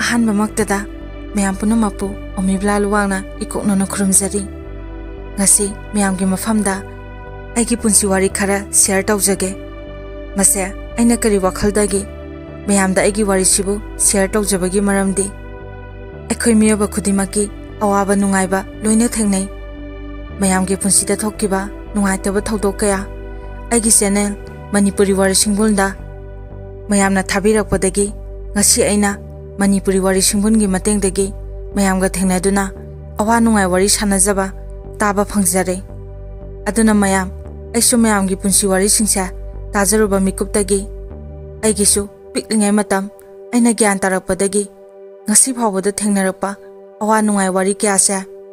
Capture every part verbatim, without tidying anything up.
ꯑꯍꯥꯟꯕ ꯃꯛꯇꯗ ꯃꯌꯥꯝ ꯄꯨꯝꯅꯃꯛꯄꯨ ꯑꯣꯃꯤꯕꯂꯥ ꯂꯨꯋꯥꯡꯅ ꯏꯀꯣꯛꯅꯅ ꯈꯨꯔꯨꯝꯖꯔꯤ ꯉꯁꯤ ꯃꯌꯥꯝꯒꯤ ꯃꯐꯝꯗ ꯑꯩꯒꯤ ꯄꯨꯟꯁꯤ ꯋꯥꯔꯤ ꯈꯔ ꯁꯦꯌꯔ ꯇꯧꯖꯒꯦ ꯃꯁꯦ ꯑꯩꯅ ꯀꯔꯤ ꯋꯥꯈꯜꯗꯒꯤ ꯃꯌꯥꯝꯗ ꯑꯩꯒꯤ ꯋꯥꯔꯤꯁꯤꯕꯨ ꯁꯦꯌꯔ ꯇꯧꯖꯕꯒꯤ ꯃꯔꯝꯗꯤ ꯑꯩꯈꯣꯏ ꯃꯤꯑꯣꯏꯕ ꯈꯨꯗꯤꯡꯃꯛꯀꯤ ꯑꯋꯥꯕ ꯅꯨꯡꯉꯥꯏꯕ ꯂꯣꯏꯅ ꯊꯦꯡꯅꯩ ꯃꯌꯥꯝꯒꯤ ꯄꯨꯟꯁꯤꯗ ꯊꯣꯛꯈꯤꯕ ꯅꯨꯡꯉꯥꯏꯇꯕ ꯊꯧꯗꯣꯛ ꯀꯌꯥ ꯑꯩꯒꯤ ꯆꯦꯅꯦꯜ ꯃꯅꯤꯄꯨꯔꯤ ꯋꯥꯔꯤ ꯁꯤꯡꯕꯨꯜꯗ ꯃꯌꯥꯝꯅ ꯊꯥꯕꯤꯔꯛꯄꯗꯒꯤ ꯉꯁꯤ ꯑꯩꯅ ꯃꯅꯤꯄꯨꯔꯤ ꯋꯥꯔꯤ ꯁꯤꯡꯕꯨꯜꯒꯤ ꯃꯇꯦꯡꯗꯒꯤ ꯃꯌꯥꯝꯒ ꯊꯦꯡꯅꯗꯨꯅ ꯑꯋꯥ ꯅꯨꯡꯉꯥꯏ ꯋꯥꯔꯤ ꯁꯥꯟꯅꯖꯕ ꯇꯥꯕ ꯐꯪꯖꯔꯦ ꯑꯗꯨꯅ ꯃꯌꯥꯝ ꯑꯩꯁꯨ ꯃꯌꯥꯝꯒꯤ ꯄꯨꯟꯁꯤ ꯋꯥꯔꯤꯁꯤꯡꯁꯦ ꯇꯥꯖꯔꯨꯕ ꯃꯤꯀꯨꯞꯇꯒꯤ ꯑꯩꯒꯤꯁꯨ ꯄꯤꯛꯂꯤꯉꯩ ꯃꯇꯝ ꯑꯩꯅ ꯒ꯭ꯌꯥꯟ ꯇꯥꯔꯛꯄꯗꯒꯤ ꯉꯁꯤ ꯐꯥꯎꯕꯗ ꯊꯦꯡꯅꯔꯛꯄ ꯑꯋꯥ ꯅꯨꯡꯉꯥꯏ ꯋꯥꯔꯤ ꯀꯌꯥꯁꯦ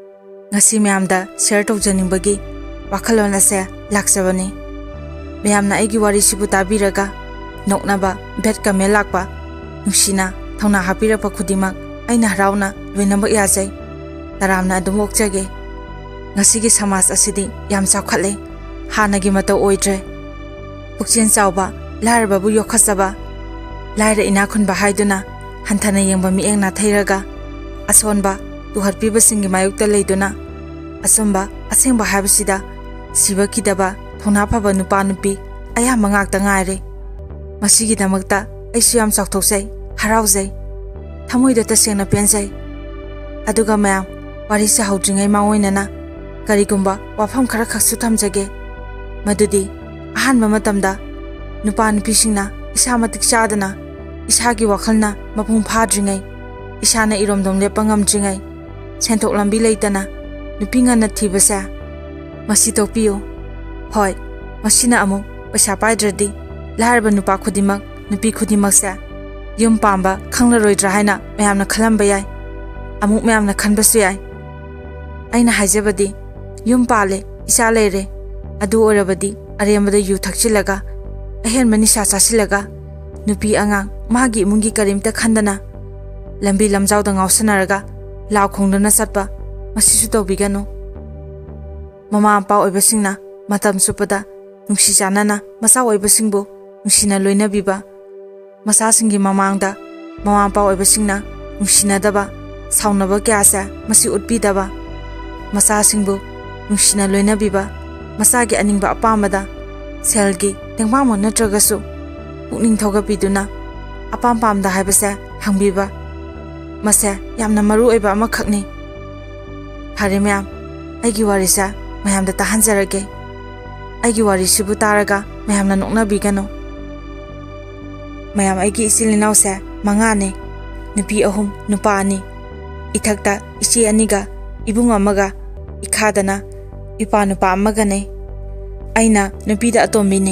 ꯉꯁꯤ ꯃꯌꯥꯝꯗ ꯁꯦꯌꯔ ꯇꯧꯖꯅꯤꯡꯕꯒꯤ ꯋꯥꯈꯜꯂꯣꯟ ꯑꯁꯦ ꯂꯥꯛꯆꯕꯅꯤ ꯃꯌꯥꯝꯅ ꯑꯩꯒꯤ ꯋꯥꯔꯤꯁꯤꯕꯨ ꯇꯥꯕꯤꯔꯒ ꯅꯣꯛꯅꯕ ꯕꯦꯠ ꯀꯃꯦꯟ ꯂꯥꯛꯄ ꯅꯨꯡꯁꯤꯅ ꯊꯧꯅꯥ ꯍꯥꯞꯄꯤꯔꯛꯄ ꯈꯨꯗꯤꯡꯃꯛ ꯑꯩꯅ ꯍꯔꯥꯎꯅ ꯂꯣꯏꯅꯃꯛ ꯌꯥꯖꯩ ꯇꯔꯥꯝꯅ ꯑꯗꯨꯝ ꯑꯣꯛꯆꯒꯦ ꯉꯁꯤꯒꯤ ꯁꯃꯥꯖ ꯑꯁꯤꯗꯤ ꯌꯥꯝ ꯆꯥꯎꯈꯠꯂꯦ ꯍꯥꯟꯅꯒꯤ ꯃꯇꯧ ꯑꯣꯏꯗ꯭ꯔꯦ ꯄꯨꯛꯆꯦꯜ ꯆꯥꯎꯕ ꯂꯥꯏꯔꯕꯕꯨ ꯌꯣꯛꯈꯠꯆꯕ ꯂꯥꯏꯔ ꯏꯅꯥꯛ ꯈꯨꯟꯕ ꯍꯥꯏꯗꯨꯅ ꯍꯟꯊꯅ ꯌꯦꯡꯕ ꯃꯤꯠꯌꯦꯡ ꯅꯥꯊꯩꯔꯒ ꯑꯁꯣꯟꯕ ꯇꯨꯍꯠꯄꯤꯕꯁꯤꯡꯒꯤ ꯃꯥꯌꯣꯛꯇ ꯂꯩꯗꯨꯅ ꯑꯆꯨꯝꯕ ꯑꯁꯦꯡꯕ ꯍꯥꯏꯕꯁꯤꯗ ꯁꯤꯕ ꯀꯤꯗꯕ ꯊꯧꯅꯥ ꯐꯕ ꯅꯨꯄꯥ ꯅꯨꯄꯤ ꯑꯌꯥꯝꯕ ꯉꯥꯛꯇ ꯉꯥꯏꯔꯦ ꯃꯁꯤꯒꯤꯗꯃꯛꯇ ꯑꯩꯁꯨ ꯌꯥꯝ ꯆꯥꯎꯊꯣꯛꯆꯩ ꯍꯔꯥꯎꯖꯩ ꯊꯃꯣꯏꯗ ꯇꯁꯦꯡꯅ ꯄꯦꯟꯖꯩ ꯑꯗꯨꯒ ꯃꯌꯥꯝ ꯋꯥꯔꯤꯁꯦ ꯍꯧꯗ꯭ꯔꯤꯉꯩ ꯃꯥꯡꯑꯣꯏꯅꯅ ꯀꯔꯤꯒꯨꯝꯕ ꯋꯥꯐꯝ ꯈꯔꯈꯛꯁꯨ ꯊꯝꯖꯒꯦ ꯃꯗꯨꯗꯤ ꯑꯍꯥꯟꯕ ꯃꯇꯝꯗ ꯅꯨꯄꯥ ꯅꯨꯄꯤꯁꯤꯡꯅ ꯏꯁꯥ ꯃꯇꯤꯛ ꯆꯥꯗꯅ ꯏꯁꯥꯒꯤ ꯋꯥꯈꯜꯅ ꯃꯄꯨꯡ ꯐꯥꯗ꯭ꯔꯤꯉꯩ ꯏꯁꯥꯅ ꯏꯔꯣꯝꯗꯣꯝ ꯂꯦꯞꯄ ꯉꯝꯗ꯭ꯔꯤꯉꯩ ꯁꯦꯟꯊꯣꯛ ꯂꯝꯕꯤ ꯂꯩꯇꯅ ꯅꯨꯄꯤ ꯉꯟꯅ ꯊꯤꯕꯁꯦ ꯃꯁꯤ ꯇꯣꯛꯄꯤꯌꯨ ꯍꯣꯏ ꯃꯁꯤꯅ ꯑꯃꯨꯛ ꯄꯩꯁꯥ ꯄꯥꯏꯗ꯭ꯔꯗꯤ ꯂꯥꯏꯔꯕ ꯅꯨꯄꯥ ꯈꯨꯗꯤꯡꯃꯛ ꯅꯨꯄꯤ ꯈꯨꯗꯤꯡꯃꯛꯁꯦ ꯌꯨꯝ ꯄꯥꯝꯕ ꯈꯪꯂꯔꯣꯏꯗ꯭ꯔꯥ ꯍꯥꯏꯅ ꯃꯌꯥꯝꯅ ꯈꯜꯂꯝꯕ ꯌꯥꯏ ꯑꯃꯨꯛ ꯃꯌꯥꯝꯅ ꯈꯟꯕꯁꯨ ꯌꯥꯏ ꯑꯩꯅ ꯍꯥꯏꯖꯕꯗꯤ ꯌꯨꯝ ꯄꯥꯜꯂꯦ ꯏꯆꯥ ꯂꯩꯔꯦ ꯑꯗꯨ ꯑꯣꯏꯔꯕꯗꯤ ꯑꯔꯦꯝꯕꯗ ꯌꯨ ꯊꯛꯆꯤꯜꯂꯒ ꯑꯍꯦꯟꯕ ꯅꯤꯁꯥ ꯆꯥꯁꯤꯜꯂꯒ ꯅꯨꯄꯤ ꯑꯉꯥꯡ ꯃꯥꯒꯤ ꯏꯃꯨꯡꯒꯤ ꯀꯔꯤꯝꯇ ꯈꯟꯗꯅ ꯂꯝꯕꯤ ꯂꯝꯖꯥꯎꯗ ꯉꯥꯎꯁꯟꯅꯔꯒ ꯂꯥꯎ ꯈꯣꯡꯗꯨꯅ ꯆꯠꯄ ꯃꯁꯤꯁꯨ ꯇꯧꯕꯤꯒꯅꯨ ꯃꯃꯥ ꯃꯄꯥ ꯑꯣꯏꯕꯁꯤꯡꯅ ꯃꯇꯝ ꯆꯨꯞꯄꯗ ꯅꯨꯡꯁꯤ ꯆꯥꯟꯅꯅ ꯃꯆꯥ ꯑꯣꯏꯕꯁꯤꯡꯕꯨ ꯅꯨꯡꯁꯤꯅ ꯂꯣꯏꯅꯕꯤꯕ ꯃꯆꯥꯁꯤꯡꯒꯤ ꯃꯃꯥꯡꯗ ꯃꯃꯥ ꯃꯄꯥ ꯑꯣꯏꯕꯁꯤꯡꯅ ꯅꯨꯡꯁꯤꯅꯗꯕ ꯁꯥꯎꯅꯕ ꯀꯌꯥꯁꯦ ꯃꯁꯤ ꯎꯠꯄꯤꯗꯕ ꯃꯆꯥꯁꯤꯡꯕꯨ ꯅꯨꯡꯁꯤꯅ ꯂꯣꯏꯅꯕꯤꯕ ꯃꯆꯥꯒꯤ ꯑꯅꯤꯡꯕ ꯑꯄꯥꯝꯕꯗ ꯁꯦꯜꯒꯤ ꯇꯦꯡꯕꯥꯡꯃꯛ ꯅꯠꯇ꯭ꯔꯒꯁꯨ ꯄꯨꯛꯅꯤꯡ ꯊꯧꯒꯠꯄꯤꯗꯨꯅ ꯑꯄꯥꯝ ꯄꯥꯝꯗ ꯍꯥꯏꯕꯁꯦ ꯍꯪꯕꯤꯕ ꯃꯁꯦ ꯌꯥꯝꯅ ꯃꯔꯨ ꯑꯣꯏꯕ ꯑꯃꯈꯛꯅꯤ ꯐꯔꯦ ꯃꯌꯥꯝ ꯑꯩꯒꯤ ꯋꯥꯔꯤꯁꯦ ꯃꯌꯥꯝꯗ ꯇꯥꯍꯟꯖꯔꯒꯦ ꯑꯩꯒꯤ ꯋꯥꯔꯤꯁꯤꯕꯨ ꯇꯥꯔꯒ ꯃꯌꯥꯝꯅ ꯅꯣꯛꯅꯕꯤꯒꯅꯨ ꯃꯌꯥꯝ ꯑꯩꯒꯤ ꯏꯆꯤꯜ ꯏꯅꯥꯎꯁꯦ ꯃꯉꯥꯅꯤ ꯅꯨꯄꯤ ꯑꯍꯨꯝ ꯅꯨꯄꯥ ꯑꯅꯤ ꯏꯊꯛꯇ ꯏꯆꯦ ꯑꯅꯤꯒ ꯏꯕꯨꯡ ꯑꯃꯒ ꯏꯈꯥꯗꯅ ꯏꯄꯥ ꯅꯨꯄꯥ ꯑꯃꯒꯅꯦ ꯑꯩꯅ ꯅꯨꯄꯤꯗ ꯑꯇꯣꯝꯕꯤꯅꯤ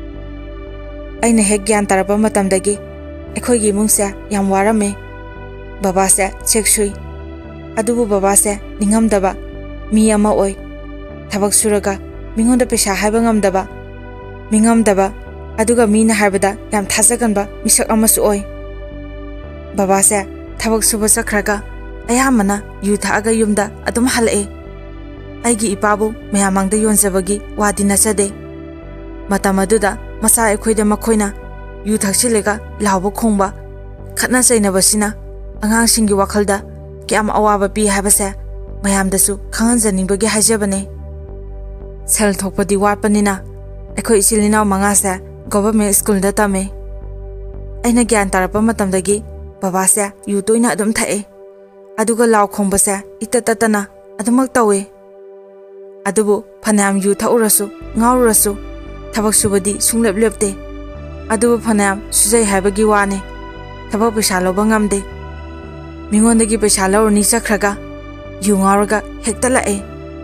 ꯑꯩꯅ ꯍꯦꯛ ꯒ꯭ꯌꯥꯟ ꯇꯥꯔꯛꯄ ꯃꯇꯝꯗꯒꯤ ꯑꯩꯈꯣꯏꯒꯤ ꯏꯃꯨꯡꯁꯦ ꯌꯥꯝ ꯋꯥꯔꯝꯃꯦ ꯕꯕꯥꯁꯦ ꯆꯦꯛ ꯁꯨꯏ ꯑꯗꯨꯕꯨ ꯕꯕꯥꯁꯦ ꯅꯤꯡꯉꯝꯗꯕ ꯃꯤ ꯑꯃ ꯑꯣꯏ ꯊꯕꯛ ꯁꯨꯔꯒ ꯃꯤꯉꯣꯟꯗ ꯄꯩꯁꯥ ꯍꯥꯏꯕ ꯉꯝꯗꯕ ꯃꯤꯉꯝꯗꯕ ꯑꯗꯨꯒ ꯃꯤꯅ ꯍꯥꯏꯕꯗ ꯌꯥꯝ ꯊꯥꯖꯒꯟꯕ ꯃꯤꯁꯛ ꯑꯃꯁꯨ ꯑꯣꯏ ꯕꯕꯥꯁꯦ ꯊꯕꯛ ꯁꯨꯕ ꯆꯠꯈ꯭ꯔꯒ ꯑꯌꯥꯝꯕꯅ ꯌꯨ ꯊꯛꯑꯒ ꯌꯨꯝꯗ ꯑꯗꯨꯝ ꯍꯜꯂꯛꯑꯦ ꯑꯩꯒꯤ ꯏꯄꯥꯕꯨ ꯃꯌꯥꯝ ꯃꯥꯡꯗ ꯌꯣꯟꯖꯕꯒꯤ ꯋꯥꯗꯤ ꯅꯠꯆꯗꯦ ꯃꯇꯝ ꯑꯗꯨꯗ ꯃꯆꯥ ꯑꯩꯈꯣꯏꯗ ꯃꯈꯣꯏꯅ ꯌꯨ ꯊꯛꯆꯤꯜꯂꯒ ꯂꯥꯎꯕ ꯈꯣꯡꯕ ꯈꯠꯅ ꯆꯩꯅꯕꯁꯤꯅ ꯑꯉꯥꯡꯁꯤꯡꯒꯤ ꯋꯥꯈꯜꯗ ꯀꯌꯥꯝ ꯑꯋꯥꯕ ꯄꯤ ꯍꯥꯏꯕꯁꯦ ꯃꯌꯥꯝꯗꯁꯨ ꯈꯪꯍꯟꯖꯅꯤꯡꯕꯒꯤ ꯍꯥꯏꯖꯕꯅꯦ ꯁꯦꯜ ꯊꯣꯛꯄꯗꯤ ꯋꯥꯠꯄꯅꯤꯅ ꯑꯩꯈꯣꯏ ꯏꯆꯤꯜ ꯏꯅꯥꯎ ꯃꯉꯥꯁꯦ ꯒꯣꯚꯔꯟꯃꯦꯟꯠ ꯁ꯭ꯀꯨꯜꯗ ꯇꯝꯃꯦ ꯑꯩꯅ ꯒ꯭ꯌꯥꯟ ꯇꯥꯔꯛꯄ ꯃꯇꯝꯗꯒꯤ ꯕꯕꯥꯁꯦ ꯌꯨ ꯇꯣꯏꯅ ꯑꯗꯨꯝ ꯊꯛꯑꯦ ꯑꯗꯨꯒ ꯂꯥꯎ ꯈꯣꯡꯕꯁꯦ ꯏꯇꯠ ꯇꯠꯇꯅ ꯑꯗꯨꯃꯛ ꯇꯧꯋꯦ ꯑꯗꯨꯕꯨ ꯐꯅꯌꯥꯝ ꯌꯨ ꯊꯛꯎꯔꯁꯨ ꯉꯥꯎꯔꯨꯔꯁꯨ ꯊꯕꯛ ꯁꯨꯕꯗꯤ ꯁꯨꯡꯂꯦꯞ ꯂꯦꯞꯇꯦ ꯑꯗꯨꯕꯨ ꯐꯅꯌꯥꯝ ꯁꯨꯖꯩ ꯍꯥꯏꯕꯒꯤ ꯋꯥꯅꯤ ꯊꯕꯛ ꯄꯩꯁꯥ ꯂꯧꯕ ꯉꯝꯗꯦ ꯃꯤꯉꯣꯟꯗꯒꯤ ꯄꯩꯁꯥ ꯂꯧꯔꯨꯅꯤ ꯆꯠꯈ꯭ꯔꯒ ꯌꯨ ꯉꯥꯎꯔꯒ ꯍꯦꯛꯇ ꯂꯥꯛꯑꯦ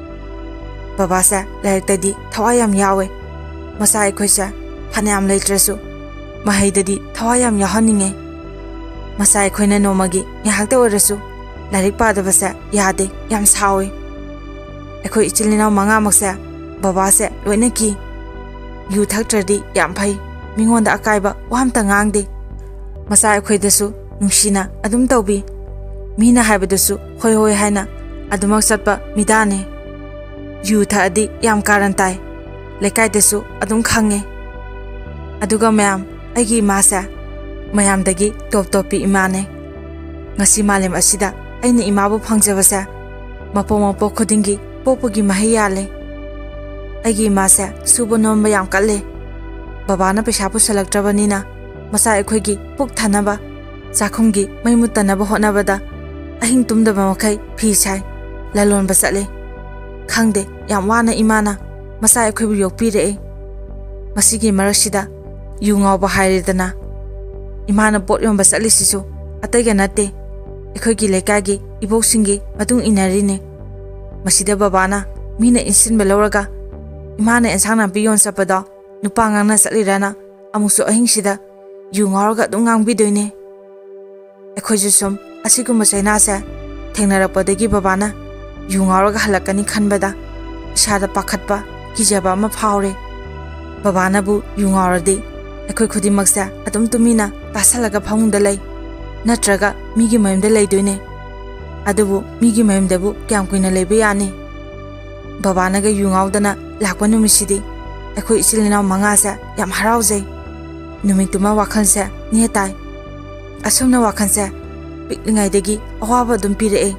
ꯕꯕꯥꯁꯦ ꯂꯥꯏꯔꯤꯛꯇꯗꯤ ꯊꯋꯥꯏ ꯌꯥꯝ ꯌꯥꯎꯋꯦ ꯃꯆꯥ ꯑꯩꯈꯣꯏꯁꯦ ꯐꯅꯌꯥꯝ ꯂꯩꯇ꯭ꯔꯁꯨ ꯃꯍꯩꯗꯗꯤ ꯊꯋꯥꯏ ꯌꯥꯝ ꯌꯥꯎꯍꯟꯅꯤꯡꯉꯦ ꯃꯆꯥ ꯑꯩꯈꯣꯏꯅ ꯅꯣꯡꯃꯒꯤ ꯉꯥꯏꯍꯥꯛꯇ ꯑꯣꯏꯔꯁꯨ ꯂꯥꯏꯔꯤꯛ ꯄꯥꯗꯕꯁꯦ ꯌꯥꯗꯦ ꯌꯥꯝ ꯁꯥꯎꯋꯦ ꯑꯩꯈꯣꯏ ꯏꯆꯤꯜ ꯏꯅꯥꯎ ꯃꯉꯥꯃꯛꯁꯦ ꯕꯕꯥꯁꯦ ꯂꯣꯏꯅ ꯀꯤ ꯌꯨ ꯊꯛꯇ꯭ꯔꯗꯤ ꯌꯥꯝ ꯐꯩ ꯃꯤꯉꯣꯟꯗ ꯑꯀꯥꯏꯕ ꯋꯥ ꯑꯝꯇ ꯉꯥꯡꯗꯦ ꯃꯆꯥ ꯑꯩꯈꯣꯏꯗꯁꯨ ꯅꯨꯡꯁꯤꯅ ꯑꯗꯨꯝ ꯇꯧꯕꯤ ꯃꯤꯅ ꯍꯥꯏꯕꯗꯨꯁꯨ ꯍꯣꯏ ꯍꯣꯏ ꯍꯥꯏꯅ ꯑꯗꯨꯃꯛ ꯆꯠꯄ ꯃꯤꯗꯥꯅꯦ ꯌꯨ ꯊꯛꯑꯗꯤ ꯌꯥꯝ ꯀꯥꯔꯟ ꯇꯥꯏ ꯂꯩꯀꯥꯏꯗꯁꯨ ꯑꯗꯨꯝ ꯈꯪꯉꯦ ꯑꯗꯨꯒ ꯃꯌꯥꯝ ꯑꯩꯒꯤ ꯏꯃꯥꯁꯦ ꯃꯌꯥꯝꯗꯒꯤ ꯇꯣꯞ ꯇꯣꯞꯄꯤ ꯏꯃꯥꯅꯦ ngasi malem asida aina imabu phangjabasa mapo mapo khudingi popogi mahi yale aigi imase subo nomba yam kalle babana pesha pu salaktrabanina masa ekhoigi puk thanaba chakhumgi maimutanaba honabada ahing tumdaba makai phi sai lalon basale khangde yam wana imana masa ekhoibu yokpire masigi marasida yungaw ba hairidana imana pot yom basali sisu ataiga nate ekhoigi lekagi iboksingi matung inarine masida babana mina insin belawraga imana ensangna biyon sapada nupa ngana salirana amusu ahingsida yungaroga dungang bidoine ekhoju som asigu masaina sa thengnarapadagi babana yungaroga halakani khanbada isada pakhatpa kijaba ma phawre babana bu yungarade ekhoi khudi maksa atum tumina tasalaga phangunda lay natraga migi mayamda laydoine adubu migi mayamdabu kyam kuina lebe yani babana ga yungawdana lakwa numisidi ekhoi isilina manga sa yam haraujai numituma wakhansa nietai asumna wakhansa piklingai degi awaba dum pire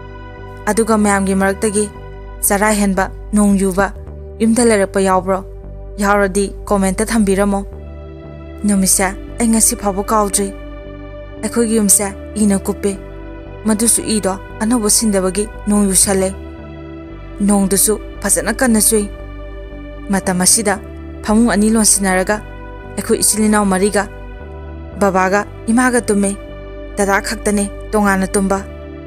aduga mayamgi maraktagi sarai henba nongyuba yumda lerapa yawbro yawradi comment ta thambiramo numisa engasi phabu kaudri ekhogi yumsa ina kupe madusu ido anobo sindabagi nongyu sale nongdusu phasana kanna sui matamasida phamu ani lon sinaraga ekho isilinaw mariga babaga imaga tume dada khaktane tongana tumba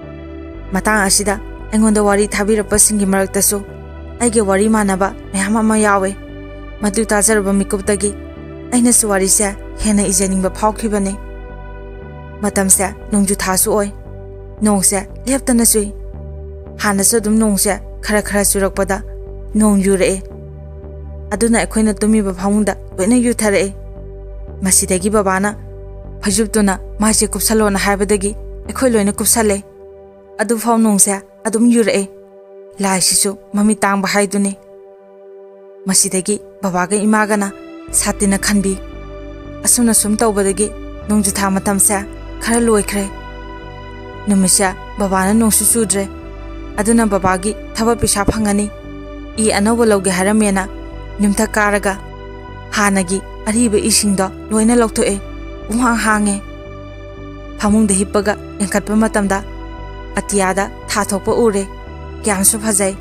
matang asida engonda wari thabirapa singi maraktasu aige wari manaba mayama ma yawe madu tajarba mikuptagi aina suwari se hena ijeningba phawkhibane matamse nongju thasu oi nongse leptana sui hana so dum nongse khara khara surakpada nongju re aduna ekhoina tumiba phawunda loina yuthare masidagi babana phajubtuna maise kupsalona haibadagi ekhoi loina kupsale adu phaw nongse adum yure laisisu mami tangba haiduni masidagi babaga imagana satina khanbi asuna sum tawbadagi nongju tha matamse khara loikhre numisa babana nongsu sudre aduna babagi thaba pisa phangani I anobo lawge haramena nimtha karaga hanagi ariba isingda loina loktoe umhang hange phamungda hippaga enkatpa matamda atiyada thathokpa ure kyamsu phajai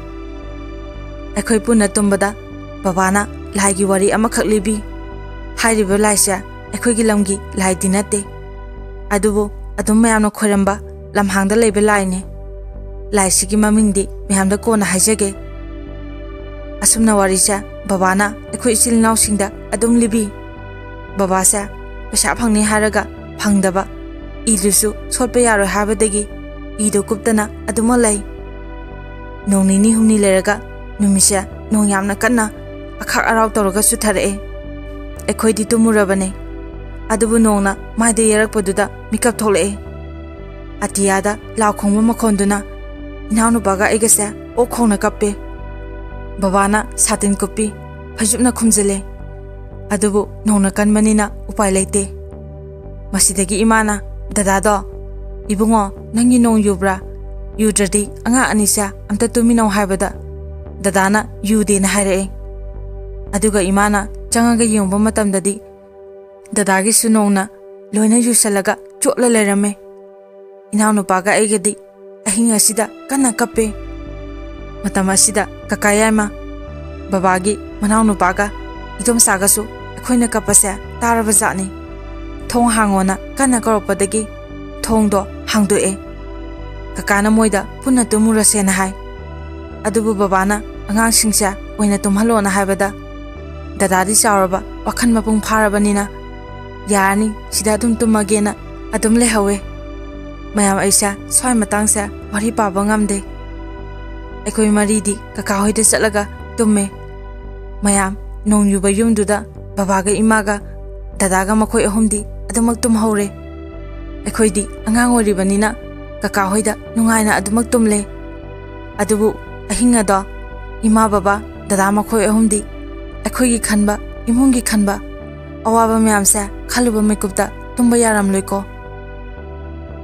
ekhoi punna tumbada babana laigi wari amakhak libi hairiba laisa ekhoi gi lamgi lai dinate adubo adum mayamna khoiramba lamhangda leibe laine laisigi mamingdi mehamda kona haijage asumna warisa babana ekhoi silnaw singda adum libi babasa pesa phangni haraga phangdaba idusu sotpe yaro habadagi ido kuptana aduma lai nonini humni leraga numisa nong yamna kanna akhak araw toroga suthare ekhoi di tumurabane adubu nongna maide yarakpaduda mikap thole atiyada lakhongma makhonduna inawnu baga egase o khongna kappe babana satin kopi phajupna khumjele adubu nongna kanmanina upai leite masidagi imana dadado ibungo nangi nong yubra yudradi anga anisa amta tumino haibada dadana yude na haire aduga imana changaga yongba matamdadi dadagi sunongna loina yusalaga chotla lerame inawnu paga egedi ahinga sida kana kappe matama sida kakayama babagi manawnu paga idom sagasu ekhoina kapase taraba jani thong hangona kana koropadagi thongdo hangdoe kakana moida punna tumurase na hai adubu babana angang singsa oina tumhalona haibada dadadi sauraba wakhan mapung pharabanina yani sida dum tumagena adum lehawe mayam aisa soi matangsa wari paba ngamde ekoi maridi kaka hoide chalaga tumme mayam nongyuba yumduda babaga imaga dadaga makhoi ahumdi adumak tum hore ekhoidi angang oribanina kaka hoida nungaina adumak tumle adubu ahinga da ima baba dada makhoi ahumdi ekhoigi khanba imungi khanba awaba myamsa khaluba mekupta tumba yaram loiko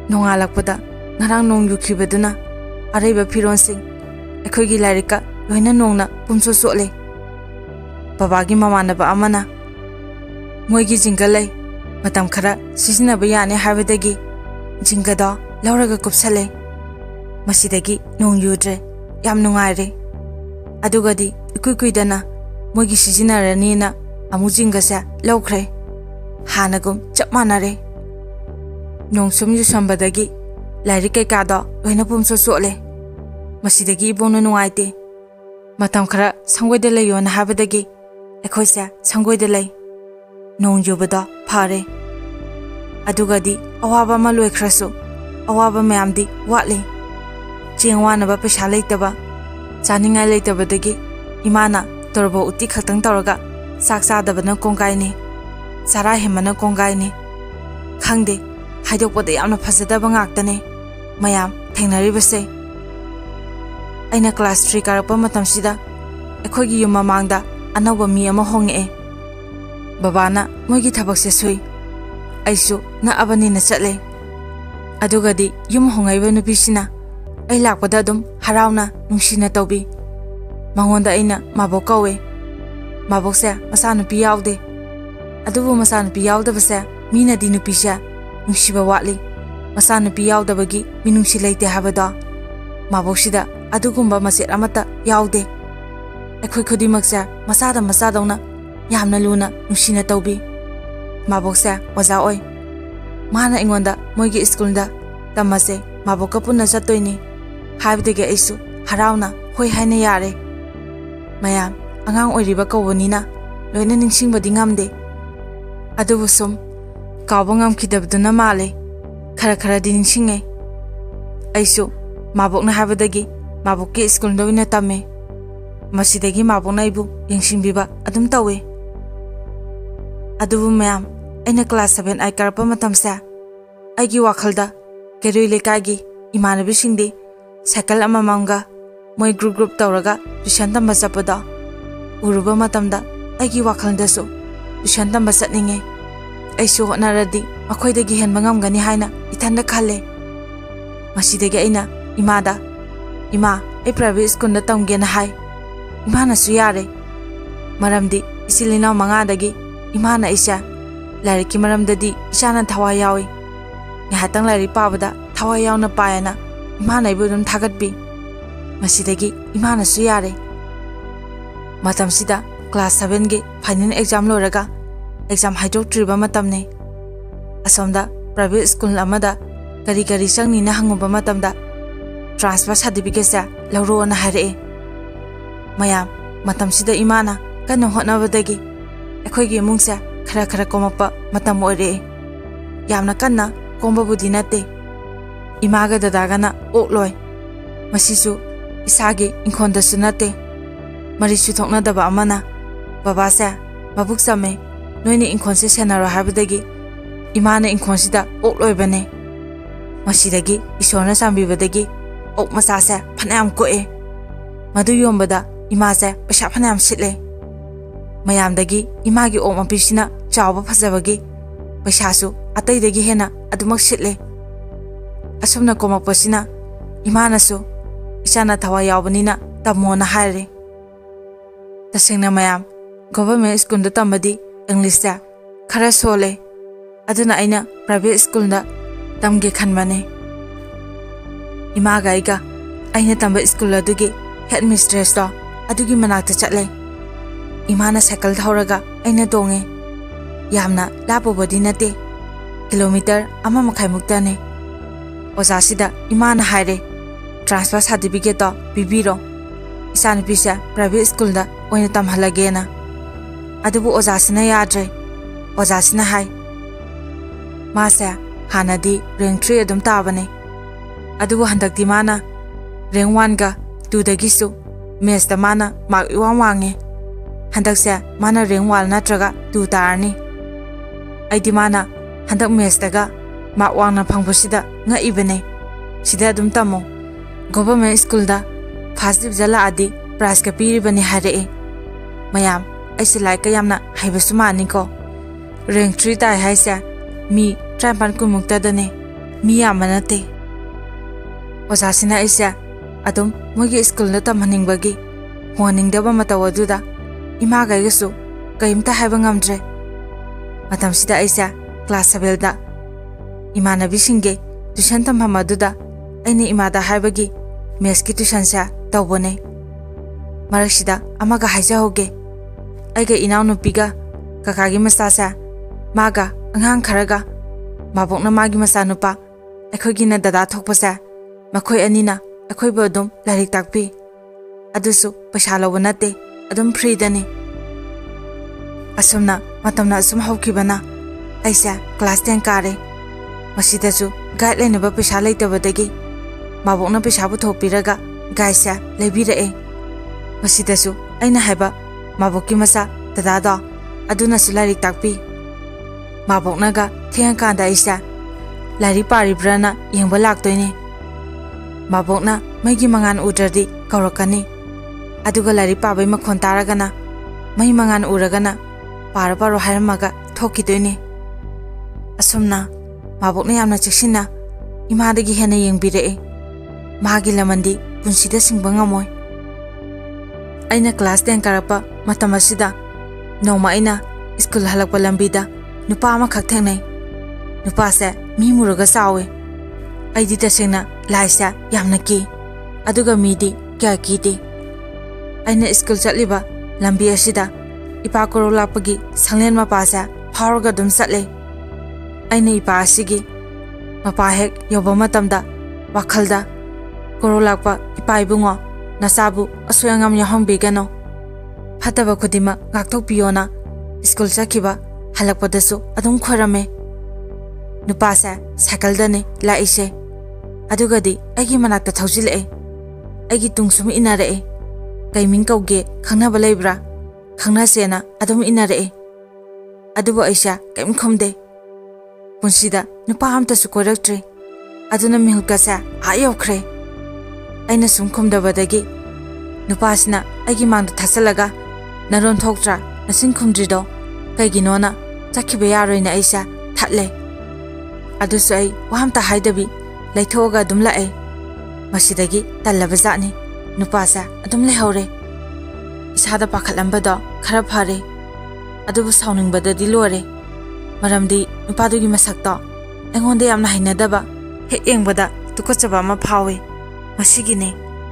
nongalakpada ngarang nong yukhibaduna araiba fironsing ekhoigi lairika loina nongna pumso sole babagi mamanaba amana moigi jingalai matam khara sisinaba yani habadagi jingada lauraga kupsale masidagi nong yudre yam nungaire adugadi ikuikuidana moigi sisinarani amu jingasa laukhre hanagum chap manare nong sum yu sambadagi lairi kai ka do loina pumso sole masidagi ibongna nuaite matam khara sangwede layon habadagi ekhoisa sangwede lay nong yubada phare adugadi awaba ma loikhrasu awaba mayamdi watli chengwana ba pesa leitaba chaninga leitabadagi imana torbo uti khatang tawraga saksa dabana kongkai sara hemana kongkai khangde haidokpada yamna phajadaba ngaktane mayam thengnaribase aina class three karapa matamsida ekhogi yuma mangda anawba mi ama honge babana moigi thabakse sui aisu na abani na chatle adugadi yum hongaiba nubisina ai lakpada dum harauna nungsina tawbi mangonda aina mabo kawe mabokse masa nupi yaude adubu masa nupi yaudabase mina di nupisha nungsiba watli masa nupi yaudabagi minungsi leite habada maboksida adugumba maset amata yaude ekhoi khodimaksa masada masadawna yamna luna nungsina tawbi mabokse oza oi mana ingonda moigi schoolda tamase maboka punna chatoini habdege aisu harauna hoi haina yare mayam angang oiriba kawbonina loina ningsingbadi ngamde adubu sum kawba ngamkhidabduna male khara khara di ningsinge aisu mabokna habadagi mabokki school dawina tamme masidagi mabokna ibu yengsinbiba adum tawe adubu mayam aina class seven ai karpa matamsa aigi wakhalda keroi lekagi imanabi singdi cycle amamanga moi group group tawraga tuition tamba chapada uruba matamda aigi wakhaldasu tuition tamba chatninge aisu honaradi makhoidagi henba ngamgani haina ithanda khalle masidagi aina imada ima ai private school na tamgena hai imana su yare maramdi isilina mangadagi imana isha lariki maramdadi ishana thawa yawi ngahatang lari pabada thawa yawna payana imana ibudum thagatbi masidagi imana su yare matam sida class seven ge final exam loraga exam haidok triba matamne asomda private school amada kari kari sangni na hanguba matamda transfer certificate sa lawro na hare mayam matam sida imana kana hotnabadagi ekhoigi mungsa khara khara komapa matam ore yamna kanna komba budi nate imaga dadaga na okloi masisu isagi inkhonda sunate marisu thokna daba amana baba sa mabuk same noini inkhonse senaro habadagi imana inkhonsida okloi bane masidagi isona sambibadagi ok masasa phanam ko e madu yombada imasa pasha phanam sitle mayamdagi imagi ok mapisina chawba phajabagi paishasu ataidagi hena adumak sitle asumna komakpasina imanasu isana thawa yawbanina tamona haire tasengna mayam government school da tambadi english ta khara sole aduna aina private school da tamge khanmane imaga iga aina tamba school adugi headmistress da adugi manakta chatle imana cycle thauraga aina donge yamna lapo bodi nate kilometer ama makhai muktane ozasida imana haire transfer certificate to bibiro isan pisa private school da oina tamhalagena adubu ozasina yadre ozasina hai masa hanadi rank three adum tabane adubu handakti mana rank one ga two dagisu mes da mana mark iwang wange handaksa mana rank one natraga two tarni aidi mana handak mes daga mark one na phangposida nga ibane sida adum tamo government school da first division la adi prize ka piri bani hare mayam aisi like ka yamna haibasuma ni ko rank three tai haisa mi trampan kumukta dane mi yamma nate ozasina aisa adum mogi school na tamhaningbagi honingdaba mataw aduda ima gaigasu kaimta haiba ngamdre matamsida aisa class seven da imanabi singe tuition tamhamaduda aini imada haibagi maths ki tuition sa tawbone maraksida amaga haija hoge aiga inaw nupiga kakagi masasa maga angang kharaga mabokna magi masa nupa akhogi na dada thokpasa makhoi anina akhoi bodum larik takpi adusu paisa lawa nate adum free dani asumna matamna asum hawkibana aisa class ten kare masidasu guideline ba paisa leitabadagi mabokna paisa bu thopiraga gaisa lebirae masidasu aina haiba maboki masa dada da aduna su larik takpi maboknaga thengkanda aisa lari pari brana yengba laktoine mabokna maigi mangan udradi kaurakani aduga lari pabai makhon taragana mai mangan uragana para paro haramaga thokidoine asumna mabokna yamna cheksina imadagi hena yengbire magi lamandi punsida singba ngamoy aina class ten karapa matamasida noma aina school halakpa lambida nupa ama khak thengnai nupa sa mi muraga sawe aidi tasena laisa yamna ki aduga midi kya kiti aina school chatliba lambi asida ipa koro lapagi sanglen mapa sa pharaga dum satle aina ipa asigi mapa hek yoba matamda wakhalda koro lakpa ipa ibungo nasabu asoyangam yahong bigano hataba khudima gakthok piona school chakiba halakpadasu adum khorame nupasa cycle dane laise adugadi agi manakta thaujile agi tungsum inare kaiming kauge khangna balaibra khangna sena adum inare adubo aisha kaim khomde punsida nupa hamta su koraktre aduna mihukasa ayokre aina sum khomdabadagi nupasna agi mangda thasalaga naron thoktra nasin khumdrido kaiginona chakhibe yaroina aisha thatle adusu ai wahamta haidabi laithoga dum lae masidagi tallabazani nupasa adum lehore isada pakhalambado khara phare adubu sauningbadadi lore maramdi nupadugi masakto engonde yamna hainadaba he engbada tukochaba ma phawe masigine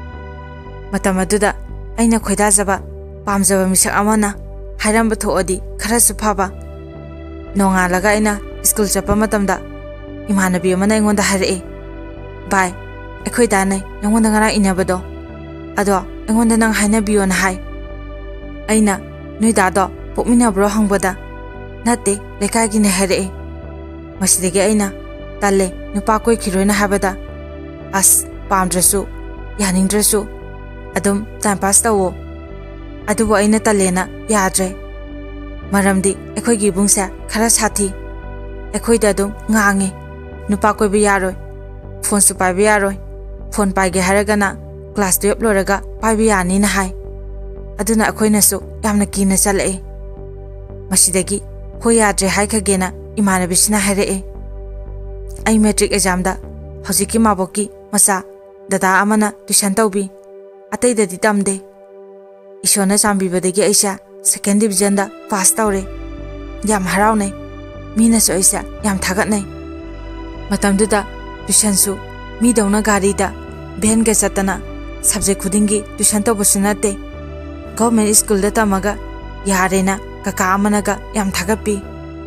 matamaduda aina khoidajaba pamjaba misak amana hairamba thoodi khara su phaba nonga laga aina school chapa matamda imanabi amana engonda hare bai ekhoi danai engonda ngara inabado ado engonda nang haina bion hai aina noi dado pokmina bro hangbada nate lekai gi ne hare masidege aina talle nupa koi khiroina habada as pamdrasu yaningdrasu adum time pass tawo adubo aina talena yadre maramdi ekhoi gi bungsa khara sathi ekhoi da dum ngange nupa koi bi yaroi phone su pai bi yaroi phone pai ge haragana class twelve loraga pai bi yani na hai aduna ekhoi na su yamna kina chalae masidagi hoi yadre hai khagena imana bisina hare ai metric exam da hojiki maboki masa dada amana tuition tawbi atei dadi tamde isona chambi badagi aisha second division da pass tawre yam haraune mina so aisha yam thagat nai matamdu da tuition su mi dawna gari da ben ga satana subject khudingi tuition tawbusuna te government school da tamaga yarena kaka amana ga yam thagapi